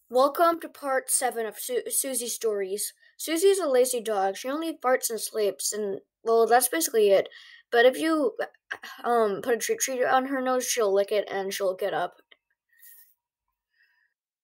Welcome to part 7 of Susie's stories. Susie is a lazy dog. She only farts and sleeps, and well, that's basically it. But if you put a treat on her nose, she'll lick it and she'll get up.